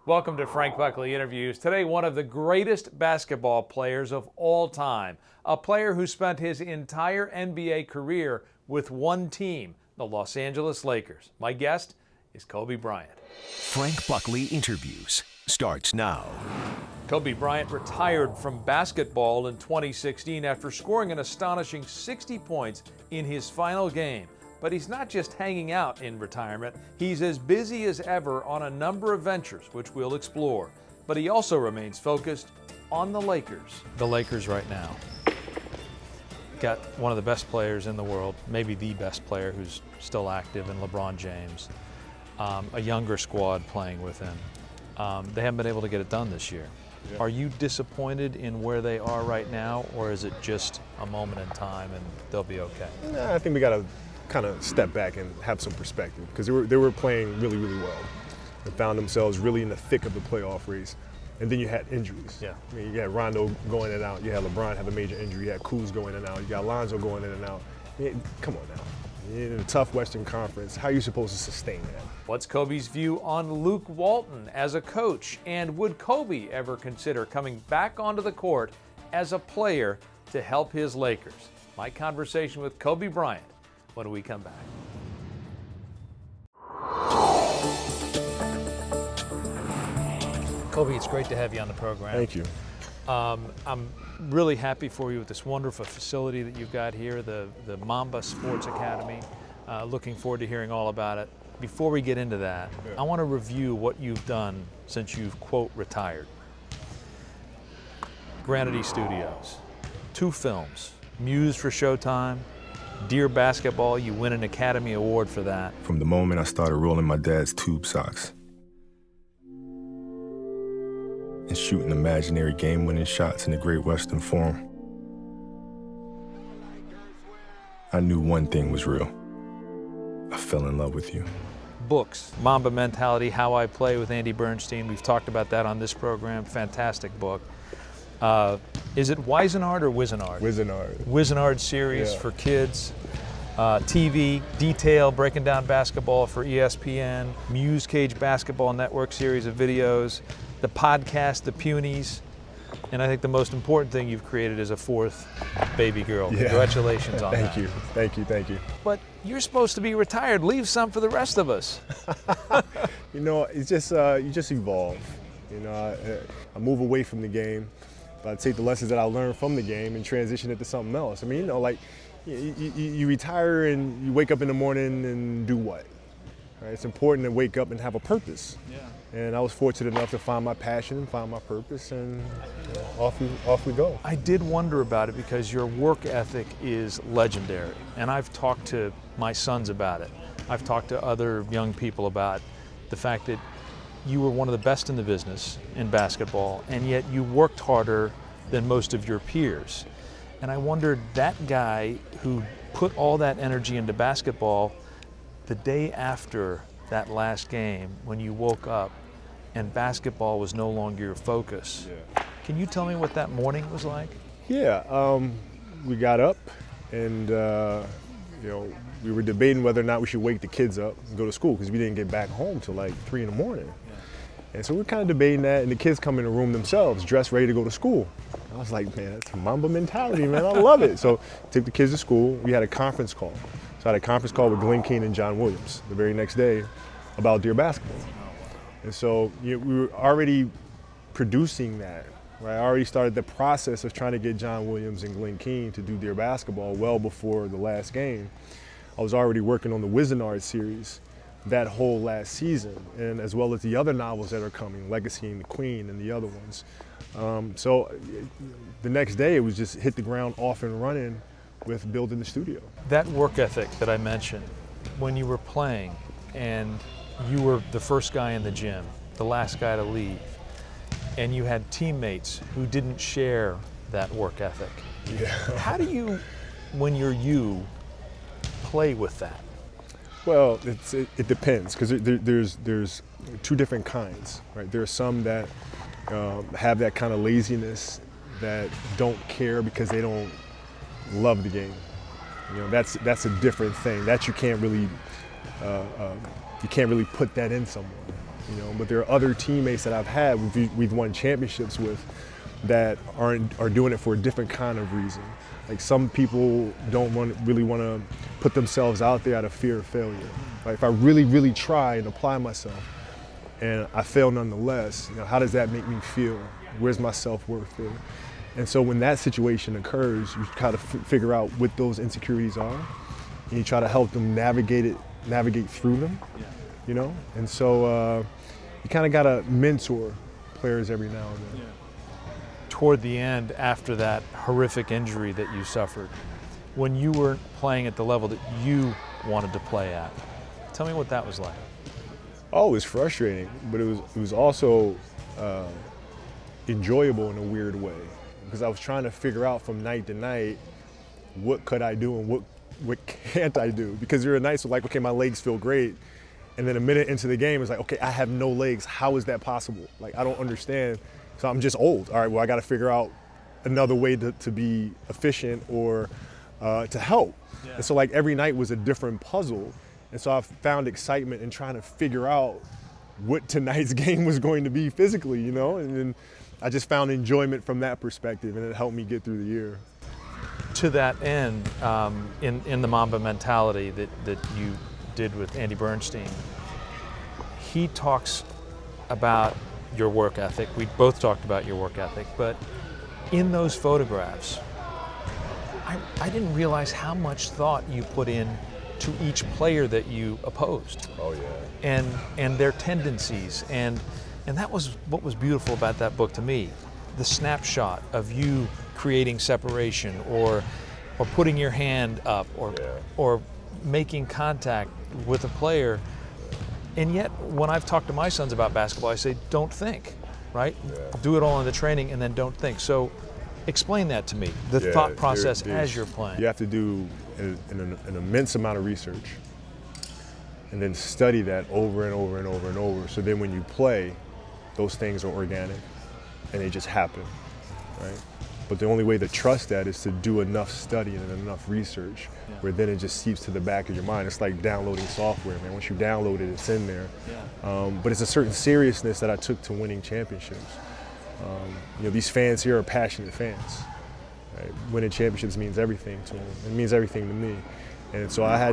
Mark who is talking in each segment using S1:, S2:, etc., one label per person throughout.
S1: Welcome to Frank Buckley Interviews. Today, one of the greatest basketball players of all time, a player who spent his entire NBA career with one team, the Los Angeles Lakers. My guest is Kobe Bryant.
S2: Frank Buckley Interviews starts now.
S1: Kobe Bryant retired from basketball in 2016 after scoring an astonishing 60 points in his final game. But he's not just hanging out in retirement, he's as busy as ever on a number of ventures, which we'll explore. But he also remains focused on the Lakers. The Lakers right now got one of the best players in the world, maybe the best player who's still active in LeBron James, a younger squad playing with him. They haven't been able to get it done this year. Yeah. Are you disappointed in where they are right now, or is it just a moment in time and they'll be okay?
S3: Nah, I think we got to kind of step back and have some perspective, because they were playing really, really well and found themselves really in the thick of the playoff race. And then you had injuries. Yeah. I mean, you had Rondo going in and out. You had LeBron have a major injury. You had Kuz going in and out. You got Lonzo going in and out. Come on now. In a tough Western Conference, how are you supposed to sustain that?
S1: What's Kobe's view on Luke Walton as a coach? And would Kobe ever consider coming back onto the court as a player to help his Lakers? My conversation with Kobe Bryant when we come back. Kobe, it's great to have you on the program.
S3: Thank you.
S1: I'm really happy for you with this wonderful facility that you've got here, the Mamba Sports Academy. Looking forward to hearing all about it. Before we get into that, I want to review what you've done since you've, quote, retired. Granity Studios, 2 films, Muse for Showtime, Dear Basketball, you win an Academy Award for that.
S4: From the moment I started rolling my dad's tube socks and shooting imaginary game-winning shots in the Great Western Forum, I knew one thing was real. I fell in love with you.
S1: Books, Mamba Mentality, How I Play with Andy Bernstein. We've talked about that on this program. Fantastic book. Is it Wisenard or Wisenard?
S3: Wisenard.
S1: Wisenard series for kids. TV, Detail, breaking down basketball for ESPN. Muse Cage Basketball Network series of videos. The podcast, The Punies. And I think the most important thing you've created is a 4th baby girl. Yeah. Congratulations on that.
S3: Thank you, thank you, thank you.
S1: But you're supposed to be retired. Leave some for the rest of us.
S3: You know, it's just, you just evolve. You know, I move away from the game, but I take the lessons that I learned from the game and transition it to something else. I mean, you know, like, you retire and you wake up in the morning and do what? Right? It's important to wake up and have a purpose. Yeah. And I was fortunate enough to find my passion and find my purpose, and off we go.
S1: I did wonder about it because your work ethic is legendary, and I've talked to my sons about it. I've talked to other young people about the fact that you were one of the best in the business in basketball, and yet you worked harder than most of your peers. And I wondered, that guy who put all that energy into basketball, the day after that last game, when you woke up and basketball was no longer your focus. Yeah. Can you tell me what that morning was like?
S3: Yeah, we got up and you know, we were debating whether or not we should wake the kids up and go to school, because we didn't get back home till like 3 in the morning. Yeah. And so we're kind of debating that, and the kids come in the room themselves, dressed, ready to go to school. I was like, man, that's Mamba mentality, man, I love it. So took the kids to school. We had a conference call. So I had a conference call with Glenn Keane and John Williams the very next day about Dear Basketball. And so we were already producing that, right? I already started the process of trying to get John Williams and Glenn Keane to do Dear Basketball well before the last game. I was already working on the Wisenard series that whole last season, and as well as the other novels that are coming, Legacy and the Queen and the other ones. So the next day it was just hit the ground off and running with building the studio.
S1: That work ethic that I mentioned, when you were playing and you were the first guy in the gym, the last guy to leave, and you had teammates who didn't share that work ethic. Yeah. How do you, when you're you, play with that?
S3: Well, it depends, because there's 2 different kinds, right? There are some that have that kind of laziness, that don't care because they don't love the game. You know, that's a different thing. That you can't really put that in someone. you know. But there are other teammates that I've had, we've won championships with, that are doing it for a different kind of reason. Like some people don't really want to put themselves out there out of fear of failure. Like if I really, really try and apply myself and I fail nonetheless, you know, how does that make me feel? Where's my self-worth feel? And so when that situation occurs, you kind of figure out what those insecurities are, and you try to help them navigate through them, you know? And so you kind of got to mentor players every now and then.
S1: Toward the end, after that horrific injury that you suffered, when you weren't playing at the level that you wanted to play at, tell me what that was like.
S3: Oh, it was frustrating, but it was also enjoyable in a weird way, because I was trying to figure out from night to night, what could I do and what can't I do? Because there are nights where like, okay, my legs feel great, and then a minute into the game, it's like, okay, I have no legs. How is that possible? Like, I don't understand. So I'm just old. All right, well, I got to figure out another way to be efficient or to help. Yeah. And so like every night was a different puzzle. And so I found excitement in trying to figure out what tonight's game was going to be physically, you know? And then I just found enjoyment from that perspective, and it helped me get through the year.
S1: To that end, in the Mamba mentality that you did with Andy Bernstein, he talks about your work ethic. We both talked about your work ethic, but in those photographs, I didn't realize how much thought you put in to each player that you opposed.
S3: Oh yeah.
S1: And their tendencies, and that was what was beautiful about that book to me. The snapshot of you creating separation, or putting your hand up, or making contact with a player. And yet, when I've talked to my sons about basketball, I say, don't think, right? Yeah. Do it all in the training and then don't think. So explain that to me, the thought process as you're playing.
S3: You have to do an immense amount of research and then study that over and over and over and over. So then when you play, those things are organic and they just happen, right? But the only way to trust that is to do enough study and enough research, where then it just seeps to the back of your mind. It's like downloading software, man. Once you download it, it's in there. But it's a certain seriousness that I took to winning championships. You know, these fans here are passionate fans. Right? Winning championships means everything to them. It means everything to me. And so I had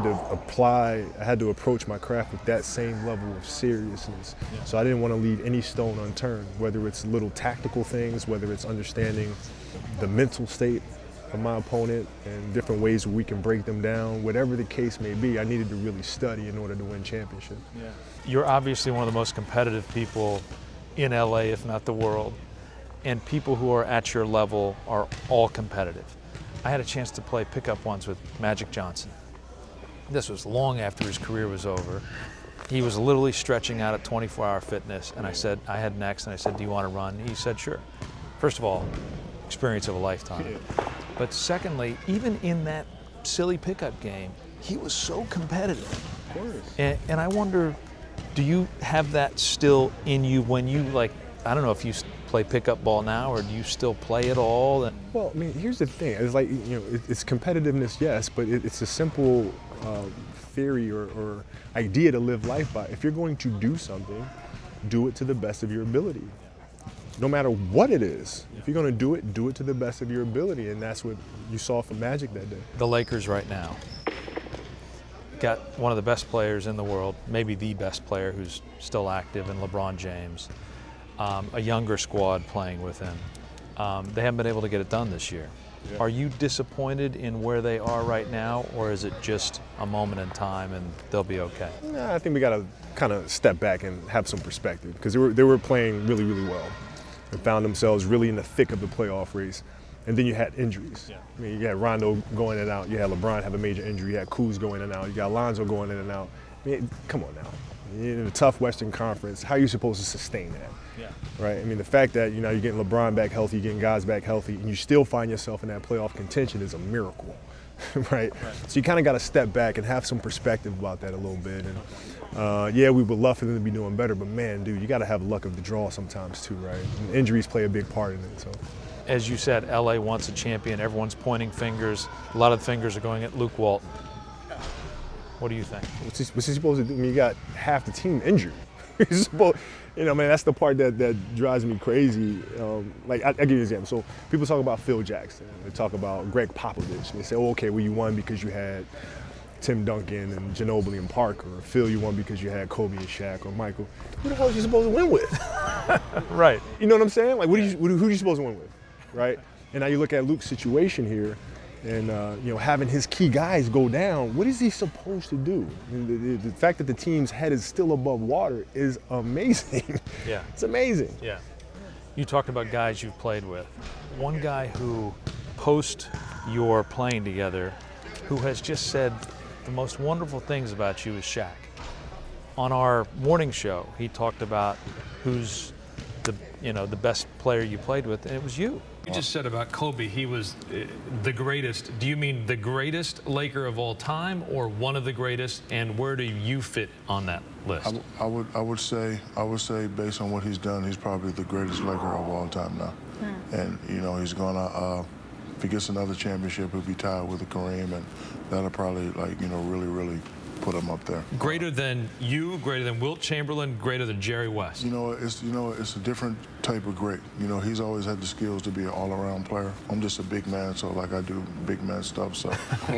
S3: to approach my craft with that same level of seriousness. So I didn't want to leave any stone unturned, whether it's little tactical things, whether it's understanding the mental state of my opponent and different ways where we can break them down. Whatever the case may be, I needed to really study in order to win championships.
S1: Yeah. You're obviously one of the most competitive people in LA, if not the world, and people who are at your level are all competitive. I had a chance to play pickup once with Magic Johnson. This was long after his career was over. He was literally stretching out at 24-hour fitness, and I said, I had next, and I said, do you want to run? He said, sure. First of all, experience of a lifetime. But secondly, even in that silly pickup game, he was so competitive.
S3: Of course.
S1: And I wonder, do you have that still in you when you, like, I don't know if you play pickup ball now, or do you still play at all?
S3: Well, I mean, here's the thing. It's like, you know, it's competitiveness, yes, but it's a simple theory or idea to live life by. If you're going to do something, do it to the best of your ability. No matter what it is. If you're going to do it to the best of your ability, and that's what you saw from Magic that day.
S1: The Lakers right now got one of the best players in the world, maybe the best player who's still active, in LeBron James. A younger squad playing with him. They haven't been able to get it done this year. Yeah. Are you disappointed in where they are right now, or is it just a moment in time and they'll be okay?
S3: Nah, I think we got to kind of step back and have some perspective, because they were playing really, really well and found themselves really in the thick of the playoff race. And then you had injuries. Yeah. I mean, you had Rondo going in and out. You had LeBron have a major injury. You had Kuz going in and out. You got Lonzo going in and out. I mean, come on now. You're in a tough Western Conference. How are you supposed to sustain that? Yeah. Right? I mean, the fact that, you know, you're getting LeBron back healthy, you're getting guys back healthy, and you still find yourself in that playoff contention is a miracle. Right? So you kind of got to step back and have some perspective about that a little bit. And yeah, we would love for them to be doing better, but man, dude, you got to have luck of the draw sometimes too, right? And injuries play a big part in it. So,
S1: as you said, LA wants a champion. Everyone's pointing fingers. A lot of the fingers are going at Luke Walton. What do you think?
S3: What's he supposed to do? I mean, you got half the team injured. You're supposed, you know, man, that's the part that drives me crazy. Like, I'll give you an example. So people talk about Phil Jackson. They talk about Greg Popovich. They say, oh, okay, well, you won because you had Tim Duncan and Ginobili and Parker. Or Phil, you won because you had Kobe and Shaq or Michael. Who the hell are you supposed to win with?
S1: Right.
S3: You know what I'm saying? Like, who are you supposed to win with, right? And now you look at Luke's situation here, and you know, having his key guys go down, what is he supposed to do? I mean, the fact that the team's head is still above water is amazing.
S1: Yeah.
S3: It's amazing.
S1: Yeah. You talked about guys you've played with. One guy who, post your playing together, who has just said the most wonderful things about you is Shaq. On our morning show, he talked about who's the best player you played with, and it was you. You just said about Kobe, he was the greatest. Do you mean the greatest Laker of all time, or one of the greatest? And where do you fit on that list?
S5: I would say based on what he's done, he's probably the greatest Laker of all time now. And you know, he's gonna if he gets another championship, he'll be tied with Kareem, and that'll probably, like, you know, really put him up there. Greater than you, greater than Wilt Chamberlain, greater than Jerry West. It's a different type of great. You know, he's always had the skills to be an all-around player. I'm just a big man, so like I do big man stuff. So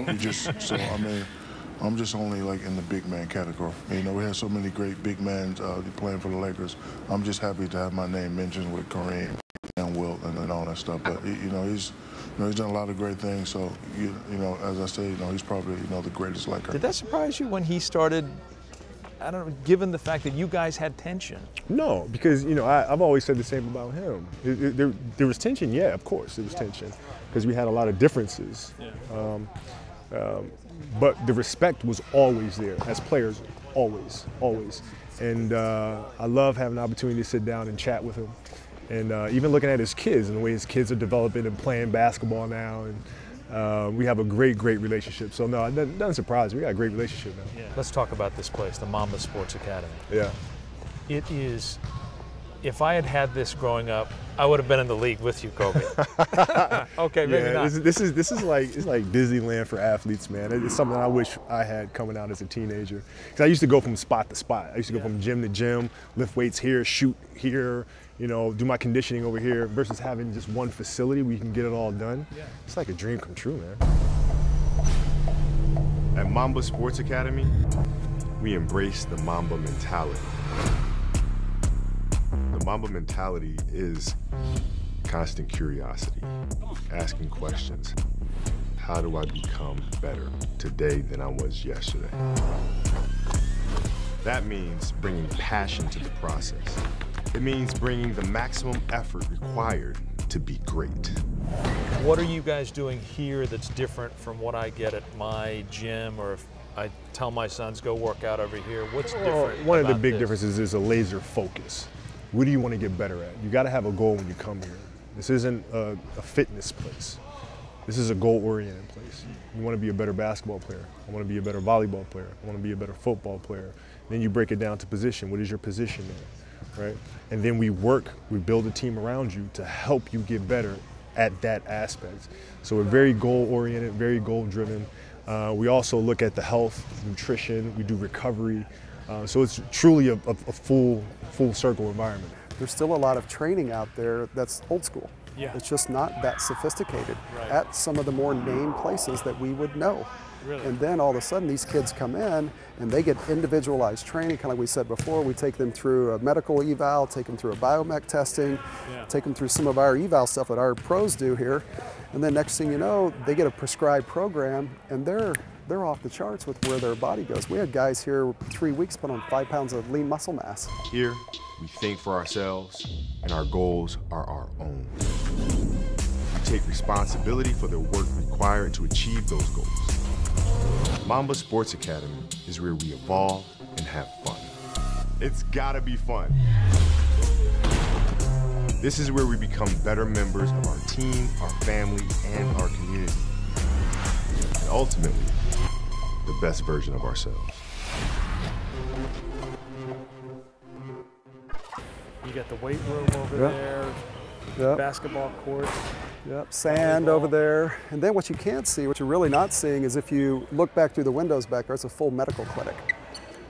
S5: I'm just only like in the big man category. You know, we have so many great big men playing for the Lakers. I'm just happy to have my name mentioned with Kareem and Wilt and all that stuff. But he's done a lot of great things. So you know, as I say, he's probably the greatest Laker.
S1: Did that surprise you when he started? I don't know, given the fact that you guys had tension.
S3: No, because I've always said the same about him. There was tension, yeah, of course there was tension, because we had a lot of differences. Yeah. But the respect was always there as players, always. And I love having the opportunity to sit down and chat with him. And even looking at his kids and the way his kids are developing and playing basketball now, and we have a great relationship. So no, it doesn't surprise me. We got a great relationship now.
S1: Yeah. Let's talk about this place, the Mamba Sports Academy.
S3: Yeah.
S1: It is. If I had this growing up, I would have been in the league with you, Kobe. Okay, maybe not.
S3: This is like Disneyland for athletes, man. It's something I wish I had coming out as a teenager. Because I used to go from spot to spot. I used to go from gym to gym, lift weights here, shoot here, do my conditioning over here, versus having just one facility where you can get it all done. Yeah. It's like a dream come true, man.
S4: At Mamba Sports Academy, we embrace the Mamba mentality. The Mamba mentality is constant curiosity, asking questions. How do I become better today than I was yesterday? That means bringing passion to the process. It means bringing the maximum effort required to be great.
S1: What are you guys doing here that's different from what I get at my gym, or if I tell my sons go work out over here? What's different?
S3: One of the big differences is a laser focus. What do you want to get better at? You got to have a goal when you come here. This isn't a fitness place. This is a goal-oriented place. You want to be a better basketball player. I want to be a better volleyball player. I want to be a better football player. Then you break it down to position. What is your position there, right? And then we build a team around you to help you get better at that aspect. So we're very goal-oriented, very goal-driven. We also look at the health, nutrition. We do recovery. So it's truly a full circle environment.
S6: There's still a lot of training out there that's old school. Yeah. It's just not that sophisticated at some of the more named places that we would know. Really? And then all of a sudden these kids come in and they get individualized training, kind of like we said before. We take them through a medical eval, take them through a biomech testing, take them through some of our eval stuff that our pros do here. And then next thing you know, they get a prescribed program and they're off the charts with where their body goes. We had guys here 3 weeks put on 5 pounds of lean muscle mass.
S4: Here, we think for ourselves, and our goals are our own. We take responsibility for the work required to achieve those goals. Mamba Sports Academy is where we evolve and have fun. It's gotta be fun. This is where we become better members of our team, our family, and our community. And ultimately, the best version of ourselves.
S1: You got the weight room over there, basketball court.
S6: Yep, sand over there. And then what you can't see, what you're really not seeing, is if you look back through the windows back there, it's a full medical clinic.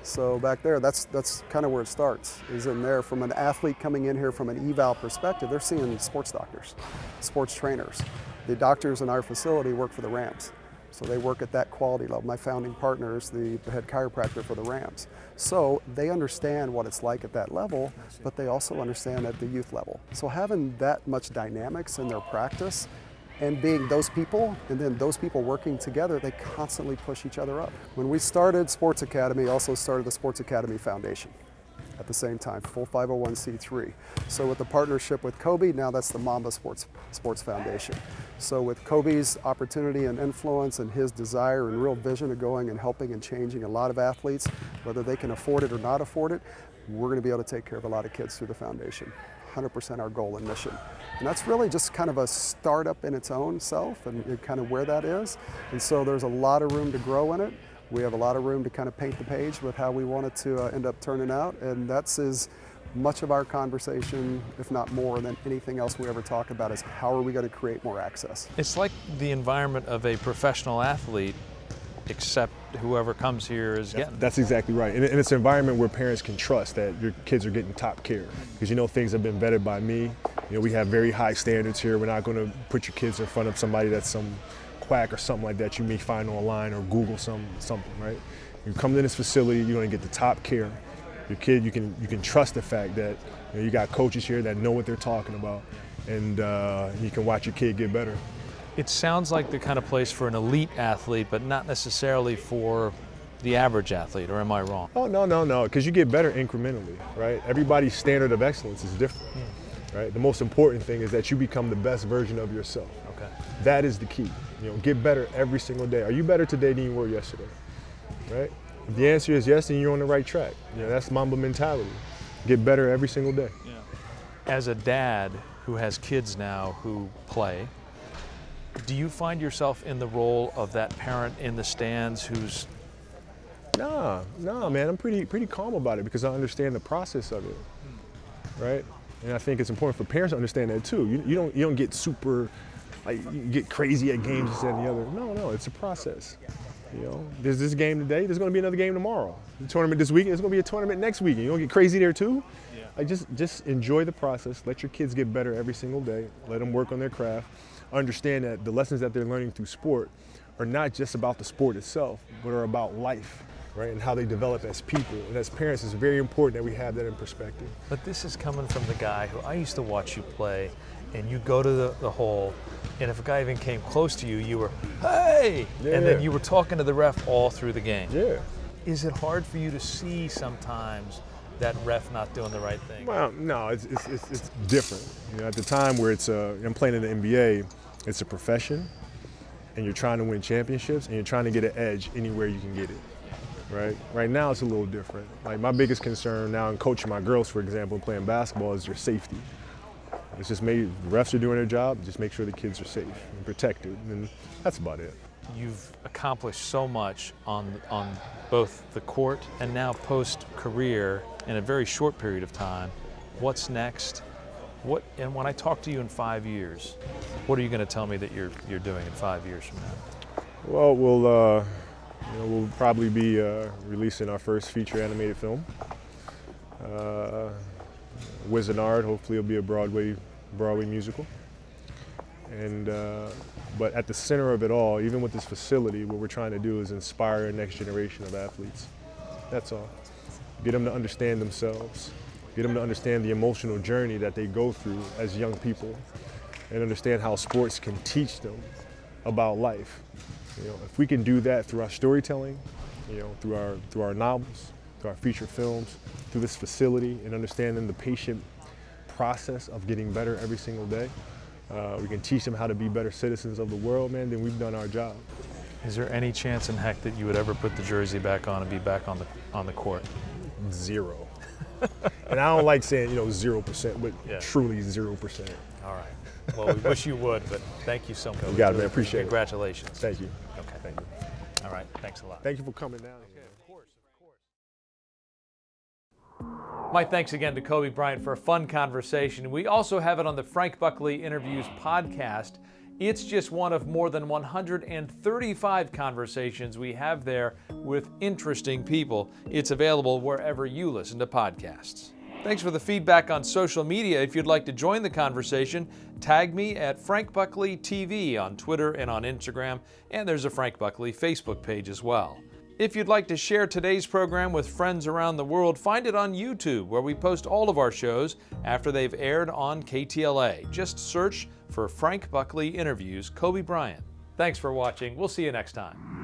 S6: So back there, that's kind of where it starts, is in there. From an athlete coming in here from an eval perspective, they're seeing sports doctors, sports trainers. The doctors in our facility work for the Rams. So they work at that quality level. My founding partner is the head chiropractor for the Rams. So they understand what it's like at that level, but they also understand at the youth level. So having that much dynamics in their practice and being those people, and then those people working together, they constantly push each other up. When we started Sports Academy, also started the Sports Academy Foundation at the same time, full 501c3. So with the partnership with Kobe, now that's the Mamba Sports Foundation. So with Kobe's opportunity and influence and his desire and real vision of going and helping and changing a lot of athletes, whether they can afford it or not afford it, we're going to be able to take care of a lot of kids through the foundation. 100% our goal and mission. And that's really just kind of a startup in its own self and kind of where that is. And so there's a lot of room to grow in it. We have a lot of room to kind of paint the page with how we want it to end up turning out. And that's as much of our conversation, if not more, than anything else we ever talk about, is how are we going to create more access.
S1: It's like the environment of a professional athlete, except whoever comes here is getting.
S3: That's exactly right. And it's an environment where parents can trust that your kids are getting top care. Because you know things have been vetted by me. You know, we have very high standards here. We're not going to put your kids in front of somebody that's some quack or something like that you may find online or Google something, right? You come to this facility, you're going to get the top care. Your kid, you can trust the fact that you got coaches here that know what they're talking about, and you can watch your kid get better.
S1: It sounds like the kind of place for an elite athlete, but not necessarily for the average athlete, or am I wrong?
S3: Oh, no, because you get better incrementally, right? Everybody's standard of excellence is different, right? The most important thing is that you become the best version of yourself.
S1: Okay.
S3: That is the key. You know, get better every single day. Are you better today than you were yesterday, right? If the answer is yes, then you're on the right track. You know, that's Mamba mentality. Get better every single day.
S1: Yeah. As a dad who has kids now who play, do you find yourself in the role of that parent in the stands who's...
S3: Nah, man, I'm pretty calm about it because I understand the process of it, right? And I think it's important for parents to understand that too. You don't get super, like, you get crazy at games, this, that, and the other. No, it's a process. You know, there's this game today, there's going to be another game tomorrow. The tournament this weekend, there's going to be a tournament next weekend. You don't get crazy there too? Yeah. Like, just enjoy the process. Let your kids get better every single day. Let them work on their craft. Understand that the lessons that they're learning through sport are not just about the sport itself, but are about life, right? And how they develop as people. And as parents, it's very important that we have that in perspective.
S1: But this is coming from the guy who I used to watch you play, and you go to the hole, and if a guy even came close to you, you were, hey!
S3: Yeah.
S1: And then you were talking to the ref all through the game.
S3: Yeah.
S1: Is it hard for you to see sometimes that ref not doing the right thing?
S3: Well, no, it's different. You know, at the time where I'm playing in the NBA, it's a profession, and you're trying to win championships, and you're trying to get an edge anywhere you can get it, right? Right now, it's a little different. Like, my biggest concern now in coaching my girls, for example, playing basketball, is their safety. It's just the refs are doing their job, just make sure the kids are safe and protected, and that's about it.
S1: You've accomplished so much on both the court and now post-career in a very short period of time. What's next? And when I talk to you in 5 years, what are you going to tell me that you're doing in 5 years from now?
S3: Well, we'll probably be releasing our first feature animated film. Wizard, hopefully it'll be a Broadway musical. And but at the center of it all, even with this facility, what we're trying to do is inspire a next generation of athletes. That's all. Get them to understand themselves. Get them to understand the emotional journey that they go through as young people, and understand how sports can teach them about life. You know, if we can do that through our storytelling, you know, through our novels, through our feature films, through this facility, and understanding the patient process of getting better every single day, we can teach them how to be better citizens of the world, man, then we've done our job.
S1: Is there any chance in heck that you would ever put the jersey back on and be back on the court?
S3: Zero. And I don't like saying, 0%, but yeah. Truly 0%.
S1: All right. Well, we wish you would, but thank you so much.
S3: You got it, man. Appreciate it.
S1: Congratulations.
S3: Thank you.
S1: Okay.
S3: Thank you.
S1: All right. Thanks a lot.
S3: Thank you for coming down.
S1: Okay, of course. My thanks again to Kobe Bryant for a fun conversation. We also have it on the Frank Buckley Interviews podcast. It's just one of more than 135 conversations we have there with interesting people. It's available wherever you listen to podcasts. Thanks for the feedback on social media. If you'd like to join the conversation, tag me at Frank Buckley TV on Twitter and on Instagram, and there's a Frank Buckley Facebook page as well. If you'd like to share today's program with friends around the world, find it on YouTube, where we post all of our shows after they've aired on KTLA. Just search for Frank Buckley Interviews Kobe Bryant. Thanks for watching. We'll see you next time.